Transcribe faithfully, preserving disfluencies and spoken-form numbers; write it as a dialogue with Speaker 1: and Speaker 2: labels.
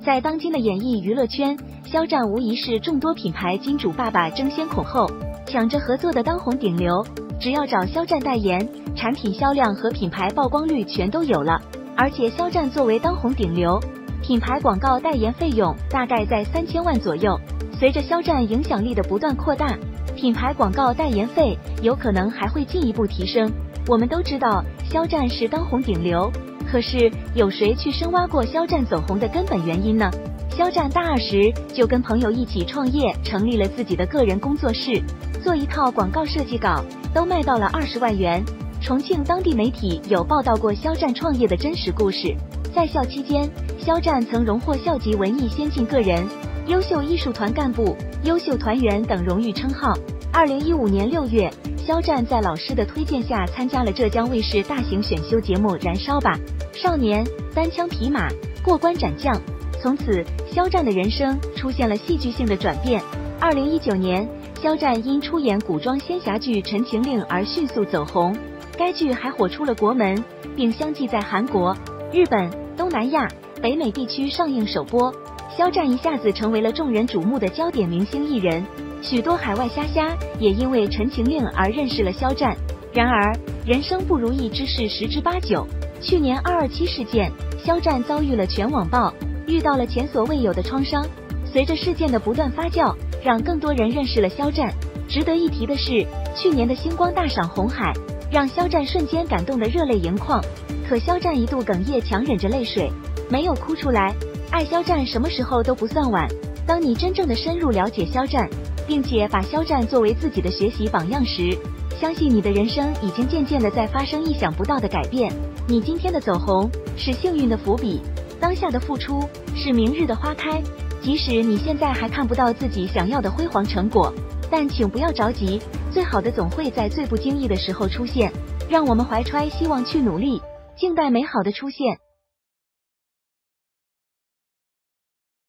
Speaker 1: 在当今的演艺娱乐圈，肖战无疑是众多品牌金主爸爸争先恐后，抢着合作的当红顶流。只要找肖战代言，产品销量和品牌曝光率全都有了。而且肖战作为当红顶流，品牌广告代言费用大概在三千万左右。随着肖战影响力的不断扩大，品牌广告代言费有可能还会进一步提升。我们都知道肖战是当红顶流，可是有谁去深挖过肖战走红的根本原因呢？肖战大二时就跟朋友一起创业，成立了自己的个人工作室，做一套广告设计稿都卖到了二十万元。重庆当地媒体有报道过肖战创业的真实故事。在校期间，肖战曾荣获校级文艺先进个人、优秀艺术团干部、优秀团员等荣誉称号。二零一五年六月，肖战在老师的推荐下参加了浙江卫视大型选秀节目《燃烧吧少年》，单枪匹马过关斩将。从此，肖战的人生出现了戏剧性的转变。二零一九年，肖战因出演古装仙侠剧《陈情令》而迅速走红，该剧还火出了国门，并相继在韩国、日本、东南亚、北美地区上映首播。肖战一下子成为了众人瞩目的焦点明星艺人，许多海外虾虾也因为《陈情令》而认识了肖战。然而，人生不如意之事十之八九。去年二二七事件，肖战遭遇了全网暴，遇到了前所未有的创伤。随着事件的不断发酵，让更多人认识了肖战。值得一提的是，去年的星光大赏红海，让肖战瞬间感动得热泪盈眶。可肖战一度哽咽，强忍着泪水，没有哭出来。爱肖战什么时候都不算晚。当你真正的深入了解肖战，并且把肖战作为自己的学习榜样时，相信你的人生已经渐渐的在发生意想不到的改变。你今天的走红是幸运的伏笔，当下的付出是明日的花开。即使你现在还看不到自己想要的辉煌成果，但请不要着急，最好的总会在最不经意的时候出现。让我们怀揣希望去努力，静待美好的出现。